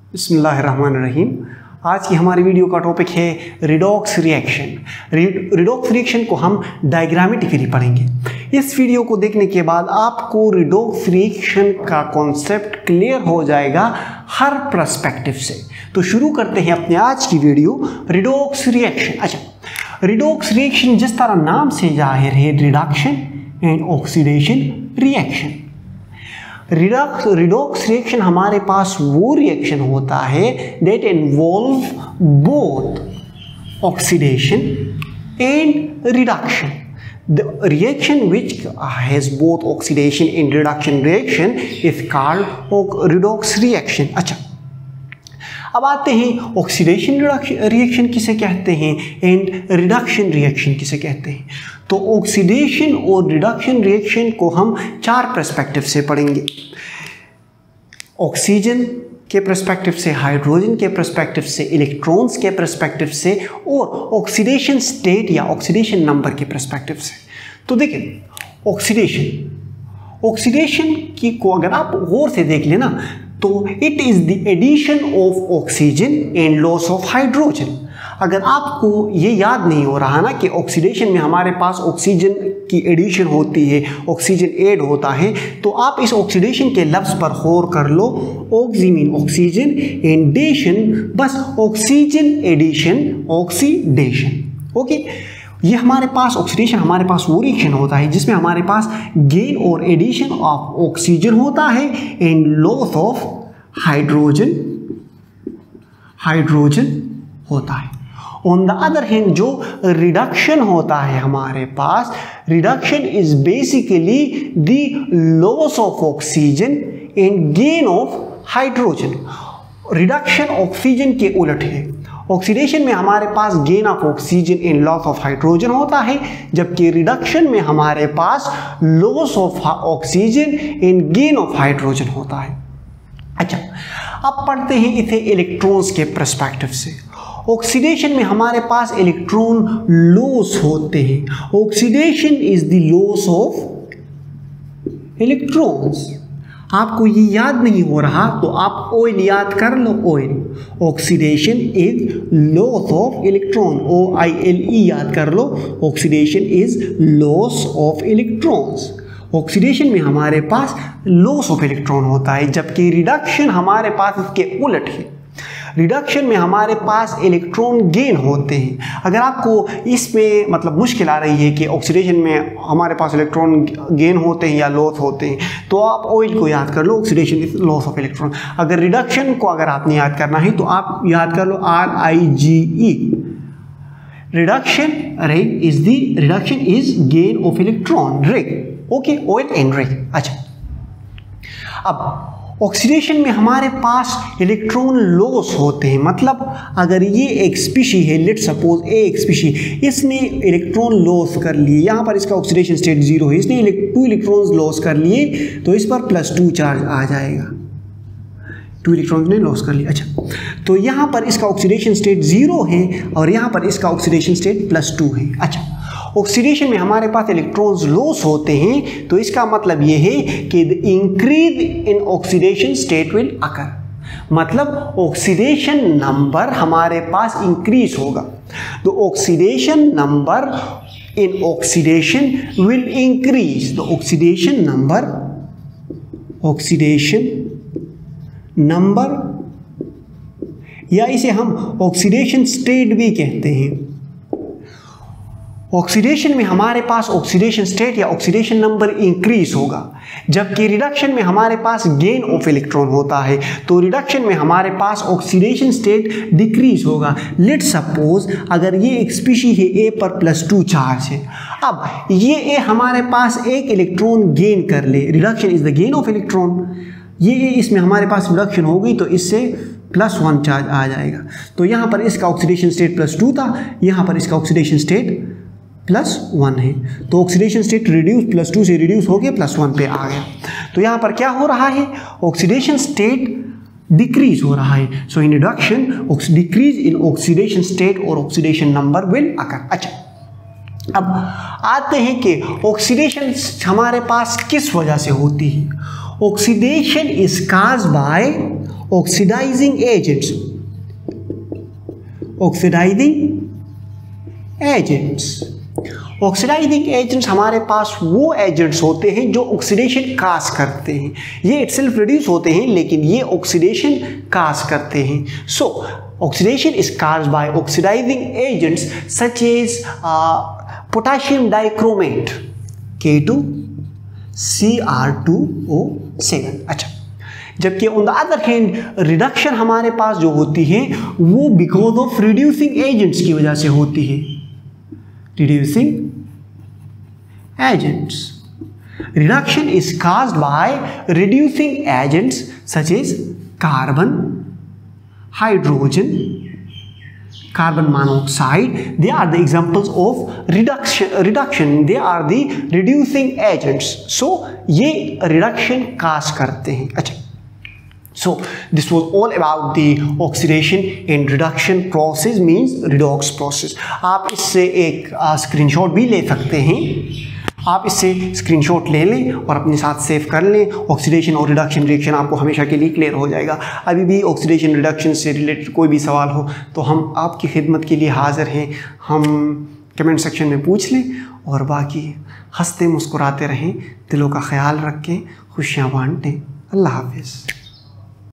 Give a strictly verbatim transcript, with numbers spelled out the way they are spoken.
बिस्मिल्लाहिर्रहमानिर्रहीम। आज की हमारी वीडियो का टॉपिक है रिडॉक्स रिएक्शन। रिडॉक्स रिएक्शन को हम डायग्रामेटिकली पढ़ेंगे। इस वीडियो को देखने के बाद आपको रिडॉक्स रिएक्शन का कॉन्सेप्ट क्लियर हो जाएगा हर पर्सपेक्टिव से। तो शुरू करते हैं अपने आज की वीडियो, रिडॉक्स रिएक्शन। अच्छा, रिडॉक्स रिएक्शन जिस तरह नाम से जाहिर है, reduction and oxidation reaction. Redox redox reaction हमारे पास वो रिएक्शन होता है that involve both oxidation and reduction. The reaction which has both oxidation and reduction reaction is called redox reaction. अच्छा, अब आते हैं ऑक्सीडेशन रिएक्शन किसे कहते हैं एंड रिडक्शन रिएक्शन किसे कहते हैं। तो ऑक्सीडेशन और रिडक्शन रिएक्शन को हम चार पर्सपेक्टिव से पढ़ेंगे। ऑक्सीजन के पर्सपेक्टिव से, हाइड्रोजन के पर्सपेक्टिव से, इलेक्ट्रॉन्स के पर्सपेक्टिव से और ऑक्सीडेशन स्टेट या ऑक्सीडेशन नंबर के पर्सपेक्टिव से। तो देखिए, ऑक्सीडेशन ऑक्सीडेशन की को अगर आप गौर से देख लेना तो it is the addition of oxygen and loss of hydrogen. अगर आपको ये याद नहीं हो रहा ना कि ऑक्सीडेशन में हमारे पास ऑक्सीजन की एडिशन होती है, ऑक्सीजन ऐड होता है, तो आप इस ऑक्सीडेशन के लफ्ज़ पर गौर कर लो। ऑक्सी मीन ऑक्सीजन, एंडेशन बस ऑक्सीजन एडिशन ऑक्सीडेशन। ओके, ये हमारे पास ऑक्सीडेशन हमारे पास वो रिएक्शन होता है जिसमें हमारे पास गेन और एडिशन ऑफ ऑक्सीजन होता है and loss of hydrogen hydrogen होता है। ऑन द अदर हैंड जो रिडक्शन होता है हमारे पास, reduction is basically the loss of oxygen and gain of hydrogen. Reduction oxygen के उलट है। ऑक्सीडेशन में हमारे पास gain of oxygen and loss of hydrogen होता है, जबकि रिडक्शन में हमारे पास loss of oxygen and gain of hydrogen होता है। अच्छा, अब पढ़ते हैं इसे इलेक्ट्रॉन्स के पर्सपेक्टिव से। ऑक्सीडेशन में हमारे पास इलेक्ट्रॉन लॉस होते हैं। Oxidation is the loss of electrons. आपको ये याद नहीं हो रहा तो आप ऑयल याद कर लो। Oil oxidation is loss of electron, O I L E याद कर लो। Oxidation is loss of electrons. Oxidation में हमारे पास लॉस ऑफ इलेक्ट्रॉन होता है, जबकि रिडक्शन हमारे पास इसके उलट है। रिडक्शन में हमारे पास इलेक्ट्रॉन गेन होते हैं। अगर आपको इसमें मतलब मुश्किल आ रही है कि ऑक्सीडेशन में हमारे पास इलेक्ट्रॉन गेन होते हैं या लॉस होते हैं, तो आप ऑयल को याद कर लो, oxidation is loss of electron. अगर रिडक्शन को अगर आपने याद करना है तो आप याद कर लो R I G E. Reduction rig is the reduction is gain of electron, rig. Okay, oil and rig. अच्छा, अब ऑक्सीडेशन में हमारे पास इलेक्ट्रॉन लॉस होते हैं। मतलब अगर ये एक स्पीशी है, लेट सपोज ए एक स्पीशी, इसने इलेक्ट्रॉन लॉस कर लिए, यहाँ पर इसका ऑक्सीडेशन स्टेट जीरो है, इसने टू इलेक्ट्रॉन्स लॉस कर लिए तो इस पर प्लस टू चार्ज आ जाएगा। टू इलेक्ट्रॉन्स ने लॉस कर लिया। अच्छा, तो यहाँ पर इसका ऑक्सीडेशन स्टेट जीरो है और यहाँ पर इसका ऑक्सीडेशन स्टेट प्लस टू है। अच्छा, ऑक्सीडेशन में हमारे पास इलेक्ट्रॉन्स लॉस होते हैं तो इसका मतलब यह है कि the increase in oxidation state will occur. मतलब ऑक्सीडेशन नंबर हमारे पास इंक्रीज होगा। तो oxidation number in oxidation will increase. The oxidation number oxidation number या इसे हम ऑक्सीडेशन स्टेट भी कहते हैं। ऑक्सीडेशन में हमारे पास ऑक्सीडेशन स्टेट या ऑक्सीडेशन नंबर इंक्रीज होगा, जबकि रिडक्शन में हमारे पास गेन ऑफ इलेक्ट्रॉन होता है। तो रिडक्शन में हमारे पास ऑक्सीडेशन स्टेट डिक्रीज होगा। लेट सपोज अगर ये एक स्पीशी है, ए पर प्लस टू चार्ज है। अब ये ए हमारे पास एक इलेक्ट्रॉन गेन कर ले, reduction is the gain of electron. ये ए इसमें हमारे पास रिडक्शन हो गई तो इससे प्लस वन चार्ज आ जाएगा। तो यहाँ पर इसका ऑक्सीडेशन स्टेट प्लस टू था, यहाँ पर इसका ऑक्सीडेशन स्टेट प्लस वन है। तो oxidation state reduce plus two से रिड्यूस हो गया, प्लस वन पे आ गया। तो यहाँ पर क्या हो रहा है, ऑक्सीडेशन स्टेट डिक्रीज हो रहा है। So in reduction decrease in oxidation state और ऑक्सीडेशन नंबर विल अकर। अच्छा, अब आते हैं कि ऑक्सीडेशन हमारे पास किस वजह से होती है। Oxidation is caused by oxidising agents, oxidising agents oxidising agents हमारे पास वो एजेंट्स होते हैं जो ऑक्सीडेशन काज करते हैं। ये इटसेल्फ रिड्यूस होते हैं लेकिन ये ऑक्सीडेशन काज करते हैं। So oxidation is caused by oxidising agents such as potassium dichromate K two C R two O seven. अच्छा, जबकि on the other hand reduction हमारे पास जो होती है वो बिकॉज ऑफ रिड्यूसिंग एजेंट्स की वजह से होती है। Reducing agents. Reduction is caused by reducing agents such as carbon, hydrogen, carbon monoxide. They are the examples of reduction. Reduction. They are the reducing agents. So ये reduction cause करते हैं। अच्छा, so this was all about the oxidation and reduction process, means redox process. आप इससे एक screenshot भी ले सकते हैं। आप इससे स्क्रीनशॉट ले लें और अपने साथ सेव कर लें। ऑक्सीडेशन और रिडक्शन रिएक्शन आपको हमेशा के लिए क्लियर हो जाएगा। अभी भी ऑक्सीडेशन रिडक्शन से रिलेटेड कोई भी सवाल हो तो हम आपकी खिदमत के लिए हाज़िर हैं। हम कमेंट सेक्शन में पूछ लें और बाकी हंसते मुस्कुराते रहें, दिलों का ख्याल रखें, खुशियाँ बांटें। अल्लाह हाफिज़।